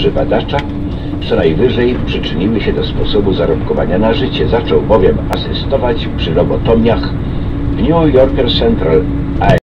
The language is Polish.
badacza co najwyżej przyczyniły się do sposobu zarobkowania na życie. Zaczął bowiem asystować przy lobotomiach w New Yorker Central